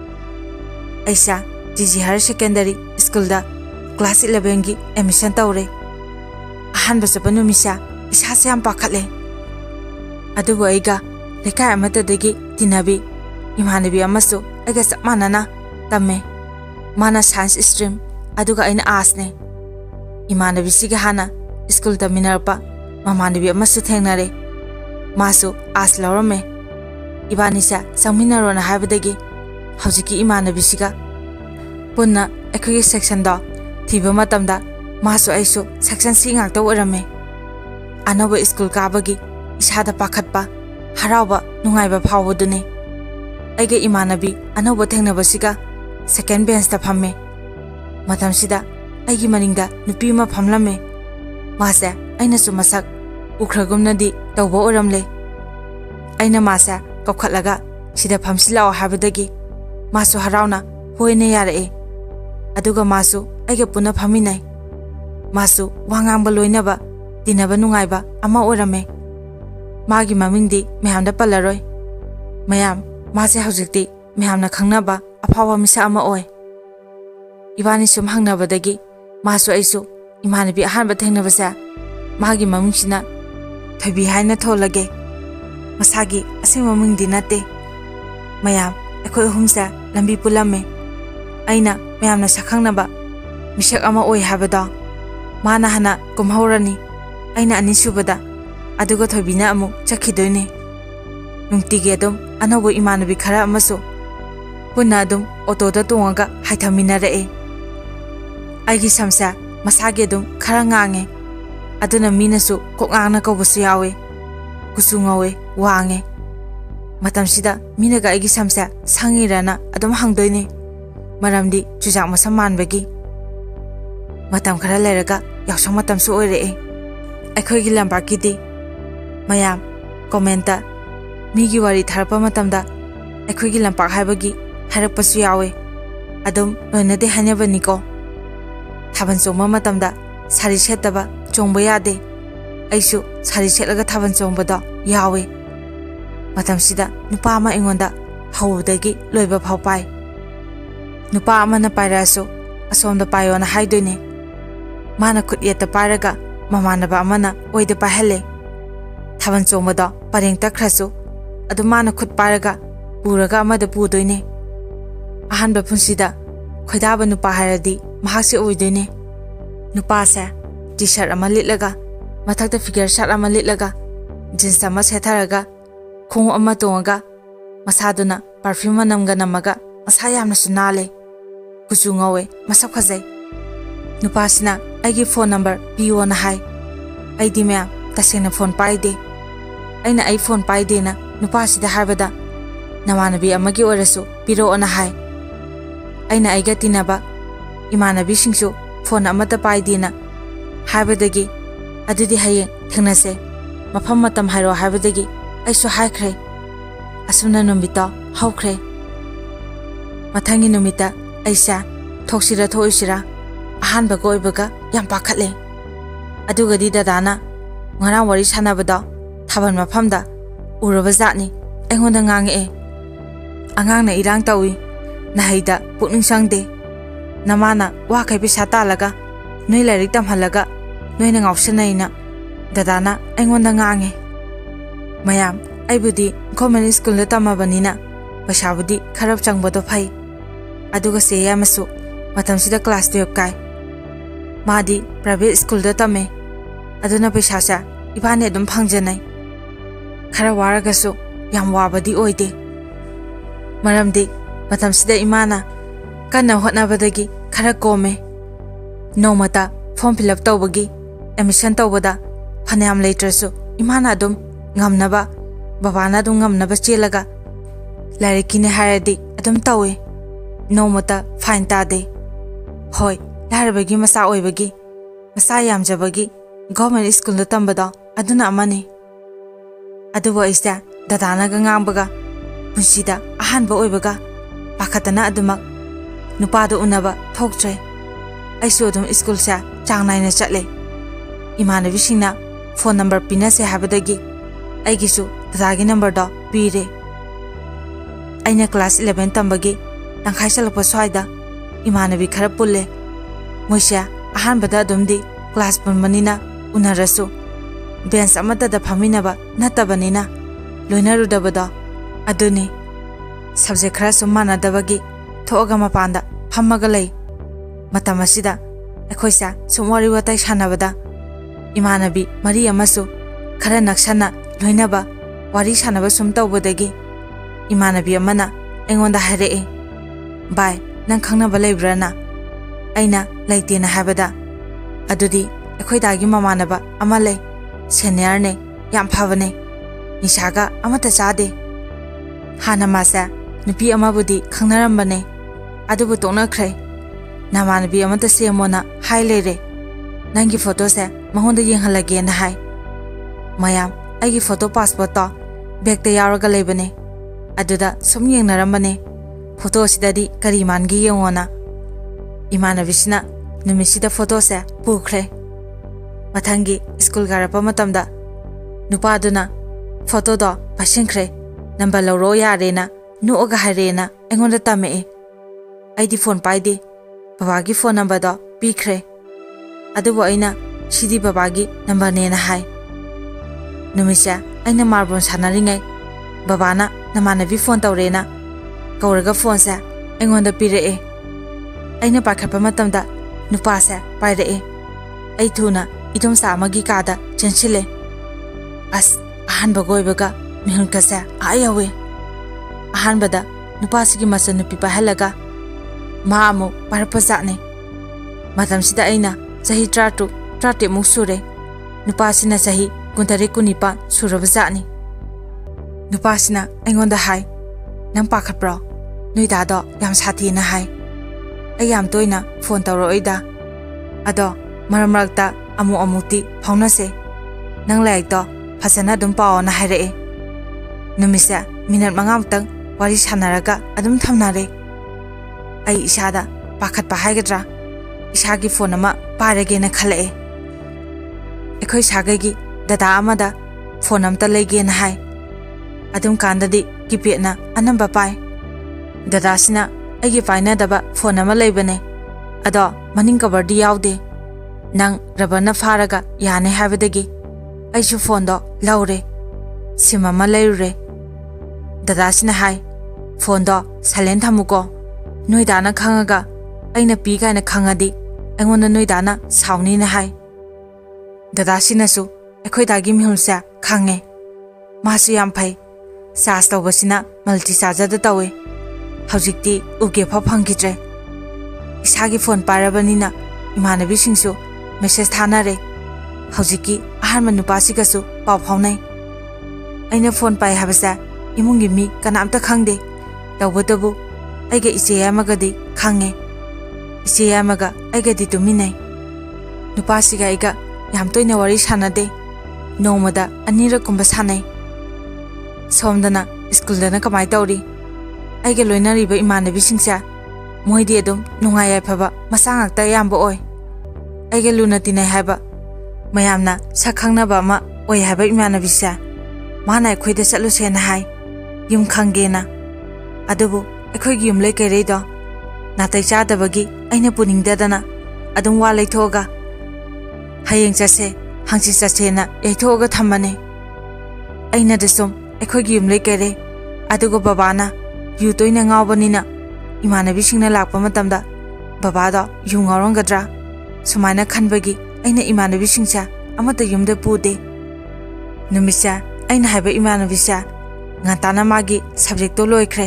aisha jiji higher secondary school da class eleven gi admission tawre ahan basapanu misa isa se am pakhale adubo aiga lekai amata dagi tinabi imanabi amasu aiga sapmanana tamme mana science stream aduga aina asne imanabi siga hana school da minarpa mamanabi amasu thengnare masu as lawrame ibanisa samminarona habadagi hojiki imanabi siga punna ekhogi section da thiba matamda masu aisu section si ngakta orame anaba school kabagi isada pakhatpa harauba nungaiba phawodune aige imanabi anaba thengnaba siga second bench ta phamme matamsida ꯑꯩꯒꯤ ꯃꯅꯤꯡꯗ ꯅꯨꯄꯤ ꯑꯃ ꯐꯝꯂꯝꯃꯦ ꯃꯥꯁꯦ ꯑꯩꯅꯁꯨ ꯃꯁꯛ ꯎꯈ꯭ꯔꯒꯨꯝꯅꯗꯤ ꯇꯧꯕ ꯑꯣꯏꯔꯝꯂꯦ ꯑꯩꯅ ꯃꯥꯁꯦ ꯀꯧꯈꯠꯂꯒ ꯁꯤꯗ ꯐꯝꯁꯤꯜꯂꯛꯑꯣ ꯍꯥꯏꯕꯗꯒꯤ ꯃꯥꯁꯨ ꯍꯔꯥꯎꯅ ꯍꯣꯏꯅ ꯌꯥꯔꯛꯑꯦ ꯑꯗꯨꯒ ꯃꯥꯁꯨ ꯑꯩꯒ ꯄꯨꯟꯅ ꯐꯝꯃꯤꯟꯅꯩ ꯃꯥꯁꯨ ꯋꯥ ꯉꯥꯡꯕ ꯂꯣꯏꯅꯕ ꯇꯤꯟꯅꯕ ꯅꯨꯡꯉꯥꯏꯕ ꯑꯃ ꯑꯣꯏꯔꯝꯃꯦ ꯃꯥꯒꯤ ꯃꯃꯤꯡꯗꯤ ꯃꯌꯥꯝꯗ ꯄꯜꯂꯔꯣꯏ ꯃꯌꯥꯝ ꯃꯥꯁꯦ ꯍꯧꯖꯤꯛꯇꯤ ꯃꯌꯥꯝꯅ ꯈꯪꯅꯕ ꯑꯐꯥꯎꯕ ꯃꯤꯁꯛ ꯑꯃ ꯑꯣꯏ ꯏꯕꯥꯅꯤ ꯁꯨꯝ ꯍꯪꯅꯕꯗꯒꯤ ꯃꯥꯁꯨ ꯑꯩꯁꯨ ꯏꯃꯥꯟꯅꯕꯤ ꯑꯍꯥꯟꯕ ꯊꯦꯡꯅꯕꯁꯦ ꯃꯥꯒꯤ ꯃꯃꯤꯡꯁꯤꯅ ꯊꯣꯏꯕꯤ ꯍꯥꯏꯅ ꯊꯣꯜꯂꯒꯦ ꯃꯁꯥꯒꯤ ꯑꯁꯦꯡꯕ ꯃꯃꯤꯡꯗꯤ ꯅꯠꯇꯦ ꯃꯌꯥꯝ ꯑꯩꯈꯣꯏ ꯑꯍꯨꯝꯁꯦ ꯂꯝꯕꯤ ꯄꯨꯜꯂꯝꯃꯦ ꯑꯩꯅ ꯃꯌꯥꯝꯅ ꯁꯛꯈꯪꯅꯕ ꯃꯤꯁꯛ ꯑꯃ ꯑꯣꯏ ꯍꯥꯏꯕꯗꯣ ꯃꯥꯅ ꯍꯥꯟꯅ ꯀꯨꯝꯍꯧꯔꯅꯤ ꯑꯩꯅ ꯑꯅꯤꯁꯨꯕꯗ ꯑꯗꯨꯒ ꯊꯣꯏꯕꯤꯅ ꯑꯃꯨꯛ ꯆꯠꯈꯤꯗꯣꯏꯅꯦ ꯅꯨꯡꯇꯤꯒꯤ ꯑꯗꯨꯝ ꯑꯅꯧꯕ ꯏꯃꯥꯟꯅꯕꯤ ꯈꯔ ꯑꯃꯁꯨ ꯄꯨꯟꯅ ꯑꯗꯨꯝ ꯑꯣꯇꯣꯗ ꯇꯣꯡꯉꯒ ꯍꯥꯏꯊꯃꯤꯟꯅꯔꯛꯑꯦ ꯑꯩꯒꯤ ꯁꯝꯁꯦ ꯃꯁꯥꯒꯤ ꯑꯗꯨꯝ ꯈꯔ ꯉꯥꯡꯉꯦ ꯑꯗꯨꯅ ꯃꯤꯅꯁꯨ ꯀꯣꯛꯉꯥꯡꯅ ꯀꯧꯕꯁꯨ ꯌꯥꯎꯋꯦ ꯀꯨꯆꯨ ꯉꯧꯋꯦ ꯋꯥꯡꯉꯦ ꯃꯇꯝꯁꯤꯗ ꯃꯤꯅꯒ ꯑꯩꯒꯤ ꯁꯝꯁꯦ ꯁꯪꯉꯤꯔꯅ ꯑꯗꯨꯝ ꯍꯪꯗꯣꯏꯅꯦ ꯃꯔꯝꯗꯤ ꯆꯨꯖꯥꯛ ꯃꯁꯝ ꯃꯥꯟꯕꯒꯤ ꯃꯇꯝ ꯈꯔ ꯂꯩꯔꯒ ꯌꯥꯎꯁꯪ ꯃꯇꯝꯁꯨ ꯑꯣꯏꯔꯛꯑꯦ ꯑꯩꯈꯣꯏꯒꯤ ꯂꯝꯄꯥꯛꯀꯤꯗꯤ ꯃꯌꯥꯝ ꯀꯣꯃꯦꯟꯇ ꯃꯤꯒꯤ ꯋꯥꯔꯤ ꯊꯥꯔꯛꯄ ꯃꯇꯝꯗ ꯑꯩꯈꯣꯏꯒꯤ ꯂꯝꯄꯥꯛ ꯍꯥꯏꯕꯒꯤ ꯍꯥꯏꯔꯛꯄꯁꯨ ꯌꯥꯎꯋꯦ ꯑꯗꯨꯝ ꯂꯣꯏꯅꯗꯤ ꯍꯥꯏꯅꯕꯅꯤꯀꯣ ꯊꯥꯕꯜ ꯆꯣꯡꯕ ꯃꯇꯝꯗ ꯁꯥꯔꯤ ꯁꯦꯠꯇꯕ ꯆꯣꯡꯕ ꯌꯥꯗꯦ ꯑꯩꯁꯨ ꯁꯥꯔꯤ ꯁꯦꯠꯂꯒ ꯊꯥꯕꯜ ꯆꯣꯡꯕꯗꯣ ꯌꯥꯎꯋꯦ ꯃꯇꯝꯁꯤꯗ ꯅꯨꯄꯥ ꯑꯃ ꯑꯩꯉꯣꯟꯗ ꯍꯧꯕꯗꯒꯤ ꯂꯣꯏꯕ ꯐꯥꯎ ꯄꯥꯏ ꯅꯨꯄꯥ ꯑꯃꯅ ꯄꯥꯏꯔꯛꯑꯁꯨ ꯑꯁꯣꯝꯗ ꯄꯥꯏꯌꯣꯅ ꯍꯥꯏꯗꯣꯏꯅꯦ ꯃꯥꯅ ꯈꯨꯠ ꯌꯦꯠꯇ ꯄꯥꯏꯔꯒ ꯃꯃꯥꯟꯅꯕ ꯑꯃꯅ ꯑꯣꯏꯗ ꯄꯥꯏꯍꯜꯂꯦ ꯊꯥꯕꯜ ꯆꯣꯡꯕꯗꯣ ꯄꯔꯦꯡ ꯇꯛꯈ꯭ꯔꯁꯨ ꯑꯗꯨ ꯃꯥꯅ ꯈꯨꯠ ꯄꯥꯏꯔꯒ ꯄꯨꯔꯒ ꯑꯃꯗ ꯄꯨꯗꯣꯏꯅꯦ ꯑꯍꯥꯟꯕ ꯄꯨꯟꯁꯤꯗ ꯈꯣꯏꯗꯥꯕ ꯅꯨꯄꯥ ꯍꯥꯏꯔꯗꯤ ꯃꯍꯥꯛꯁꯦ ꯑꯣꯏꯗꯣꯏꯅꯦ ꯅꯨꯄꯥꯁꯦ ꯇꯤ ꯁꯥꯔꯠ ꯑꯃ ꯂꯤꯠꯂꯒ ꯃꯊꯛꯇ ꯐꯤꯒꯔ ꯁꯥꯔꯠ ꯑꯃ ꯂꯤꯠꯂꯒ ꯖꯤꯟꯁ ꯑꯃ ꯁꯦꯠꯊꯔꯒ ꯈꯣꯡꯎꯞ ꯑꯃ ꯇꯣꯡꯉꯒ ꯃꯁꯥꯗꯨꯅ ꯄꯔꯐ꯭ꯌꯨꯝ ꯃꯅꯝꯒ ꯅꯝꯃꯒ ꯃꯁꯥ ꯌꯥꯝꯅꯁꯨ ꯅꯥꯜꯂꯦ ꯀꯨꯆꯨ ꯉꯧꯋꯦ ꯃꯁꯛ ꯐꯖꯩ ꯅꯨꯄꯥꯁꯤꯅ ꯑꯩꯒꯤ ꯐꯣꯟ ꯅꯝꯕꯔ ꯄꯤꯌꯣꯅ ꯍꯥꯏ ꯑꯩꯗꯤ ꯃꯌꯥꯝ ꯇꯁꯦꯡꯅ ꯐꯣꯟ ꯄꯥꯏꯗꯦ ꯑꯩꯅ ꯑꯩ ꯐꯣꯟ ꯄꯥꯏꯗꯦꯅ ꯅꯨꯄꯥꯁꯤꯗ ꯍꯥꯏꯕꯗ ꯅꯃꯥꯟꯅꯕꯤ ꯑꯃꯒꯤ ꯑꯣꯏꯔꯁꯨ ꯄꯤꯔꯛꯑꯣꯅ ꯍꯥꯏ ꯑꯩꯅ ꯑꯩꯒ ꯇꯤꯟꯅꯕ ꯏꯃꯥꯟꯅꯕꯤꯁꯤꯡꯁꯨ ꯐꯣꯟ ꯑꯃꯠꯇ ꯄꯥꯏꯗꯦꯅ ꯍꯥꯏꯕꯗꯒꯤ ꯑꯗꯨꯗꯤ ꯍꯌꯦꯡ ꯊꯦꯡꯅꯁꯦ ꯃꯐꯝ ꯃꯇꯝ ꯍꯥꯏꯔꯣ ꯍꯥꯏꯕꯗꯒꯤ ꯑꯩꯁꯨ ꯍꯥꯏꯈ꯭ꯔꯦ ꯑꯁꯨꯝꯅ ꯅꯨꯃꯤꯠꯇꯣ ꯍꯧꯈ꯭ꯔꯦ ꯃꯊꯪꯒꯤ ꯅꯨꯃꯤꯠꯇ ꯑꯩꯁꯦ ꯊꯣꯛꯁꯤꯔ ꯊꯣꯛꯏꯁꯤꯔꯥ ꯑꯍꯥꯟꯕꯒ ꯑꯣꯏꯕꯒ ꯌꯥꯝ ꯄꯥꯈꯠꯂꯦ ꯑꯗꯨꯒꯗꯤ ꯗꯗꯥꯅ ꯉꯔꯥꯡ ꯋꯥꯔꯤ ꯁꯥꯟꯅꯕꯗꯣ ꯊꯥꯕꯜ ꯃꯐꯝꯗ ꯎꯔꯕ ꯖꯥꯠꯅꯤ ꯑꯩꯉꯣꯟꯗ ꯉꯥꯡꯉꯛꯑꯦ ꯑꯉꯥꯡꯅ ꯏꯔꯥꯡ ꯇꯧꯏ ꯅꯍꯩꯗ ꯄꯨꯛꯅꯤꯡ ꯆꯪꯗꯦ ꯅꯃꯥꯅ ꯋꯥꯈꯩ ꯄꯩꯁꯥ ꯇꯥꯜꯂꯒ ꯅꯣꯏ ꯂꯥꯏꯔꯤꯛ ꯇꯝꯍꯜꯂꯒ ꯅꯣꯏꯅ ꯉꯥꯎꯁꯟꯅꯩꯅ ꯗꯗꯥꯅ ꯑꯩꯉꯣꯟꯗ ꯉꯥꯡꯉꯦ ꯃꯌꯥꯝ ꯑꯩꯕꯨꯗꯤ ꯒꯣꯔꯃꯦꯟ ꯁ꯭ꯀꯨꯜꯗ ꯇꯝꯃꯕꯅꯤꯅ ꯄꯩꯁꯥꯕꯨꯗꯤ ꯈꯔ ꯆꯪꯕꯗꯣ ꯐꯩ ꯑꯗꯨꯒ ꯆꯦ ꯌꯥꯝꯃꯁꯨ ꯃꯇꯝꯁꯤꯗ ꯀ꯭ꯂꯥꯁ ꯇꯨꯌꯦꯜꯞ ꯀꯥꯏ ꯃꯥꯗꯤ ꯄ꯭ꯔꯥꯏꯚꯦꯠ ꯁ꯭ꯀꯨꯜꯗ ꯇꯝꯃꯦ ꯑꯗꯨꯅ ꯄꯩꯁꯥꯁꯦ ꯏꯕꯥꯅꯤ ꯑꯗꯨꯝ ꯐꯪꯖꯅꯩ ꯈꯔ ꯋꯥꯔꯒꯁꯨ ꯌꯥꯝ ꯋꯥꯕꯗꯤ ꯑꯣꯏꯗꯦ ꯃꯔꯝꯗꯤ ꯃꯇꯝꯁꯤꯗ ꯏꯃꯥꯅ ꯀꯟꯅ ꯍꯣꯠꯅꯕꯗꯒꯤ ꯈꯔ ꯀꯣꯝꯃꯦ ꯅꯣꯡꯃꯇ ꯐꯣꯔꯝ ꯐꯤꯜ ꯑꯞ ꯇꯧꯕꯒꯤ ꯑꯦꯗꯃꯤꯁꯟ ꯇꯧꯕꯗ ꯐꯅꯌꯥꯝ ꯂꯩꯇ꯭ꯔꯁꯨ ꯏꯃꯥꯅ ꯑꯗꯨꯝ ꯉꯝꯅꯕ ꯕꯕꯥꯅ ꯑꯗꯨꯝ ꯉꯝꯅꯕ ꯆꯦꯜꯂꯒ ꯂꯥꯏꯔꯤꯛꯀꯤꯅꯦ ꯍꯥꯏꯔꯗꯤ ꯑꯗꯨꯝ ꯇꯧꯋꯦ ꯅꯣꯡꯃꯇ ꯐꯥꯏꯟ ꯇꯥꯗꯦ ꯍꯣꯏ ꯂꯥꯏꯔꯕꯒꯤ ꯃꯆꯥ ꯑꯣꯏꯕꯒꯤ ꯃꯆꯥ ꯌꯥꯝꯖꯕꯒꯤ ꯒꯣꯔꯃꯦꯟ ꯁ꯭ꯀꯨꯜꯗ ꯇꯝꯕꯗꯣ ꯑꯗꯨꯅ ꯑꯃꯅꯤ ꯑꯗꯨꯕꯨ ꯑꯩꯁꯦ ꯗꯗꯥꯅꯒ ꯉꯥꯡꯕꯒ ꯄꯨꯟꯁꯤꯗ ꯑꯍꯥꯟꯕ ꯑꯣꯏꯕꯒ ꯄꯥꯈꯠꯇꯅ ꯑꯗꯨꯃꯛ ꯅꯨꯄꯥꯗꯣ ꯎꯅꯕ ꯊꯣꯛꯇ꯭ꯔꯦ ꯑꯩꯁꯨ ꯑꯗꯨꯝ ꯁ꯭ꯀꯨꯜꯁꯦ ꯆꯥꯡ ꯅꯥꯏꯅ ꯆꯠꯂꯦ ꯏꯃꯥꯟꯅꯕꯤꯁꯤꯡꯅ ꯐꯣꯟ ꯅꯝꯕꯔ ꯄꯤꯅꯁꯦ ꯍꯥꯏꯕꯗꯒꯤ ꯑꯩꯒꯤꯁꯨ ꯗꯗꯥꯒꯤ ꯅꯝꯕꯔꯗꯣ ꯄꯤꯔꯦ ꯑꯩꯅ ꯀ꯭ꯂꯥꯁ ꯏꯂꯚꯦꯟ ꯇꯝꯕꯒꯤ ꯇꯪꯈꯥꯏ ꯆꯠꯂꯛꯄ ꯁ꯭ꯋꯥꯏꯗ ꯏꯃꯥꯟꯅꯕꯤ ꯈꯔ ꯄꯨꯜꯂꯦ ꯃꯣꯏꯁꯦ ꯑꯍꯥꯟꯕꯗ ꯑꯗꯨꯝꯗꯤ ꯀ꯭ꯂꯥꯁ ꯄꯨꯟꯕꯅꯤꯅ ꯎꯅꯔꯁꯨ ꯕꯦꯟꯁ ꯑꯃꯠꯇꯗ ꯐꯝꯃꯤꯟꯅꯕ ꯅꯠꯇꯕꯅꯤꯅ ꯂꯣꯏꯅꯔꯨꯗꯕꯗꯣ ꯑꯗꯨꯅꯤ ꯁꯕꯖꯦꯛ ꯈꯔ ꯁꯨꯝ ꯃꯥꯟꯅꯗꯕꯒꯤ ꯊꯣꯛꯑꯒ ꯃꯄꯥꯟꯗ ꯐꯝꯃꯒ ꯂꯩ ꯃꯇꯝ ꯑꯁꯤꯗ ꯑꯩꯈꯣꯏꯁꯦ ꯁꯨꯝ ꯋꯥꯔꯤ ꯋꯥꯇꯥꯏ ꯁꯥꯟꯅꯕꯗ ꯏꯃꯥꯟꯅꯕꯤ ꯃꯔꯤ ꯑꯃꯁꯨ ꯈꯔ ꯅꯛꯁꯟꯅ ꯂꯣꯏꯅꯕ ꯋꯥꯔꯤ ꯁꯥꯟꯅꯕ ꯁꯨꯝ ꯇꯧꯕꯗꯒꯤ ꯏꯃꯥꯟꯅꯕꯤ ꯑꯃꯅ ꯑꯩꯉꯣꯟꯗ ꯍꯥꯏꯔꯛꯑꯦ ꯚꯥꯏ ꯅꯪ ꯈꯪꯅꯕ ꯂꯩꯕ꯭ꯔꯥꯅ ꯑꯩꯅ ꯂꯩꯇꯦꯅ ꯍꯥꯏꯕꯗ ꯑꯗꯨꯗꯤ ꯑꯩꯈꯣꯏ ꯗꯥꯒꯤ ꯃꯃꯥꯟꯅꯕ ꯑꯃ ꯂꯩ ꯁꯦꯅꯤꯌꯔꯅꯦ ꯌꯥꯝ ꯐꯕꯅꯦ ꯅꯤꯁꯥꯒ ꯑꯃꯠꯇ ꯆꯥꯗꯦ ꯍꯥꯟꯅ ꯃꯥꯁꯦ ꯅꯨꯄꯤ ꯑꯃꯕꯨꯗꯤ ꯈꯪꯅꯔꯝꯕꯅꯦ ꯑꯗꯨꯕꯨ ꯇꯣꯛꯅꯈ꯭ꯔꯦ Namanabi amata semona hai lere nangi photo se mahonda yenghalage na hai mayam aigi photo passport to bag te yaraga lebane aduda sum yengnarambane photo sidadi kari mangi yengona imanabisina numisida photo se pukhre mathangi school garapa matamda nupa duna photo do pasingkhre number loro yarena nu oga harena engonda tame aidi phone paide babagi phone number do pikre adubo aina sidi babagi number ne na hai numisa aina marbon sanaringai babana namanabi phone tawrena kauraga phone sa engonda pire e aina pakhapa matamda nupa sa paire e ai thuna idom sa amagi kada chanchile as ahan bagoi baga mihun kasa ayawe ahan bada nupa sigi masa nupi pahalaga maamu parapazane matam sida aina sahi tratu trate musure nupa sina sahi kuntare kunipa surabazani nupa sina engonda hai nang pakhapro noida do yam sathi na hai ayam toina phone tawro oida ado maramrakta amu amuti phauna se nang laik do phasana dum paw na haire numisa minute mangam tang wari sanaraga adum thamnare ai isada pakhat pa haigadra isagi phone ama parage na khale ekhoi sagagi dada amada phone amta lege na hai adum kandadi kipe na anamba pai dada sina agi paina daba phone ama leibane ado maning cover di yaude nang rabana faraga yane habadagi aishu phone do laure sima ma leure dada sina hai phone do silent thamuko noida na khangaga aina pi ga na khangadi angona noida na sauni na hai dada sina su ekhoi dagi mihulsa khange masu yam phai sas tawbasina multi charger da tawe hojikti uge pha phangkitre isagi phone parabanina imanabi singsu message thanare hojiki aharma nupasi gasu paw phawnai aina phone pai habasa imungi mi kanamta khangde tawbadabu aiga iche amagadi khange iche amaga aiga di tuminai nupasi ga aiga yam toina wari sanade nomada anira kumba sanai somdana school dana kamai tawri aiga loina riba imanabi singsa moidi adum nungai ai phaba masangak ta yamba oi aiga luna tinai haba mayamna sakhangna ba ma oi haba imanabi sa mana khoida chalu sena hai yum khangena adubu ekhoi gi yum lei kare do natai cha dabagi aina puning dadana adum wa leithoga hayeng chase hangchi chase na eithoga thamane aina desum ekhoi gi yum lei kare adugo babana yu toina ngawbanina imanabi singna lakpa matamda baba da yu ngawrangadra sumaina khanbagi aina imanabi singsa amata yumda pude numisa aina haiba imanabi sa ngantana magi subject to loikhre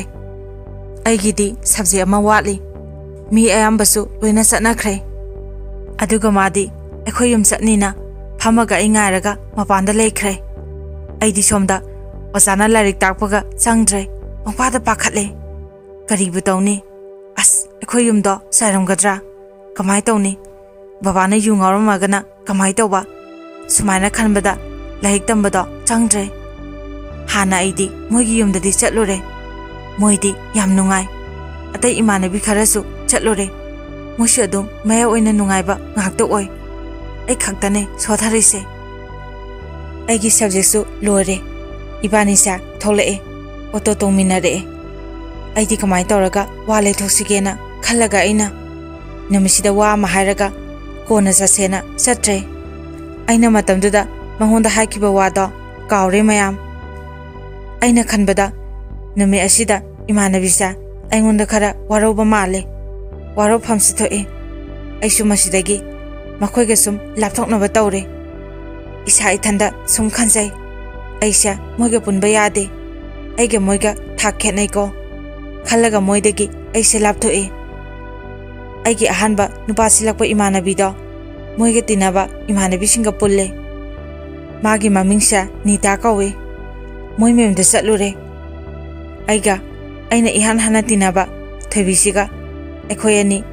aigidi subject ama watli mi ayambasu loina satnakhre aduga madi ekhoi yum satnina phamaga ingaraga mapanda leikhre aidi somda osana larik takpaga changdre mangpada pakhatle karibu tawni as ekhoi yum do saramgadra kamai tawni baba na yu ngawramagana kamai tawba sumaina khanbada laik tambado changdre hana aidi moigi yum dadi chatlure moidi yam nungai atai imanabi kharasu chatlure moshi adum maya oina nungai ba ngakto oi ai khaktane sotharise aigi subject su lore ibani sa thole auto tongminare aidi kamai tawraga wale thoksigena khallaga aina namisida wa mahairaga kona jasena chatre aina matamduda mahonda hakiba wado kawre mayam aina khanbada nami asida imanabisa aingonda khara waroba male waro phamsi thoe aisu masidagi makhoiga sum lapthoknaba tawre isa ithanda sum khanjai aisha moiga punba yade aiga moiga thakhenai ko khalaga moidagi aise lapthoe aigi ahanba nupa silakpa imanabi do moiga tinaba imanabi singa pulle magi mamingsa nita kawe moi memda chatlure aiga aina ihan hana tinaba thabisiga ekhoi ani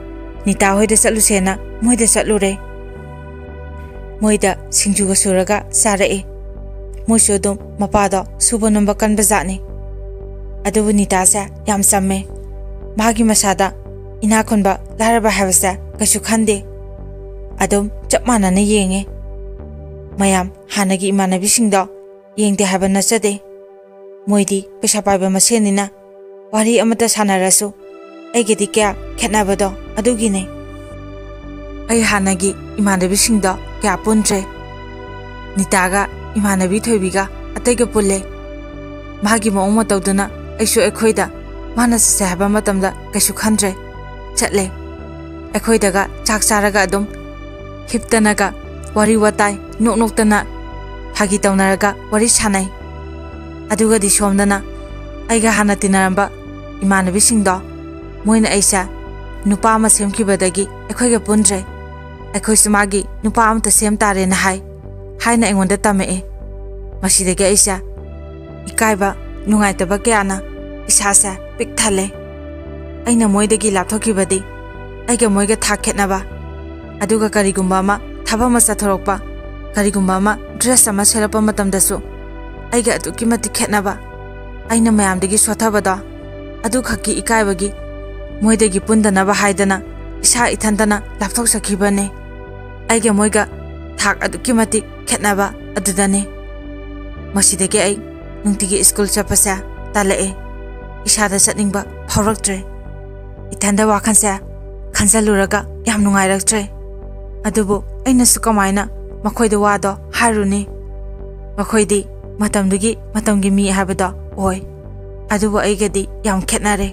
नीता होइदा चलुसेना मोइदा चलुरे मोइदा सिंजुगा सुरगा सारए मोइसु अदुम मपादो सुबो नंबर कनबा जातनि अदुबु नीता से याम सम्मे मागी मसादा इना खुनबा लारबा हाबसा कछु खंदे अदुम चप मानना येंगे मयाम हानगी इमानबी सिंगदो येंगदे हाबा नचदे मोइदी पैसा पाइबा मसेनिना वारी अमता सानारसु अैगेदी क्या खेतनाबदो अदुगिने अै हानगी इमानबी सिंगदो क्या पुनट्रे नीतागा इमानबी थोइबिगा अतैगा पुल्ले मागी मओंग मतौदुना अैसु अखोइदा माना ससे हाबा मतमदा कैसु खंद्रे चले अखोइदागा चाक चारागा अदुम हिप्तनागा वारी वताई नोक नोक्तना फागी तौनारगा वारी सानाई अदुगदी सोमदना अैगा हाना तिनारंबा इमानबी सिंगदो मोइना ऐसा नुपा अमा सेमखिबदगी अखोइगा पुनद्रे अखोइसु मागी नुपा अमता सेम तारेना हाय हायना अैंगोंदा तमए मसिदगी ऐसा इकाइबा नुंगाइतबा क्याना इसासा पिक थाले अैना मोइदगी लापथोखिबदी अैगा मोइगा थाक खेतनाबा अदुगा करिगुंबा अमा थाबा अमा चथोरकपा करिगुंबा अमा ड्रेस अमा सेलपा मतमदसु अैगा अदुकी मति खेतनाबा अैना मयामदगी सोथाबदो अदु खक्की इकाइबगी मोइदगी पुंदनबा हाइदना इसा इथंदना लापथोकसखिबने अैगा मोइगा थाक अदुकी मति खेतनाबा अदुदने मसिदगी अै नुंतिगी स्कूल चपसा तालए इसादा चटनिंगबा फावरक्त्रे इथंदा वाखनसे खनजलुरगा याम नुंगाइरक्त्रे अदुबु अैनसु कमाइना मखोइदा वादो हारुनी मखोइदी मतमदुगी मतमगी मी हाबदो ओय अदुबु अैगदी याम खेतनारे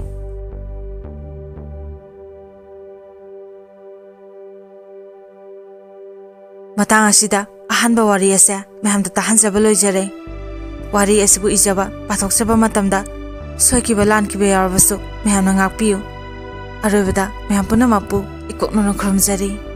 मतंग असिदा अहनबा वारी असे महमदा ताहनजबा लोइजरे वारी असिबु इजबा पाथोकसबा मतमदा सोइकिबा लानकिबा यारबसु महमना ngakpiu अरोबदा महम पुनमपु इकोकनो खुरमजरी।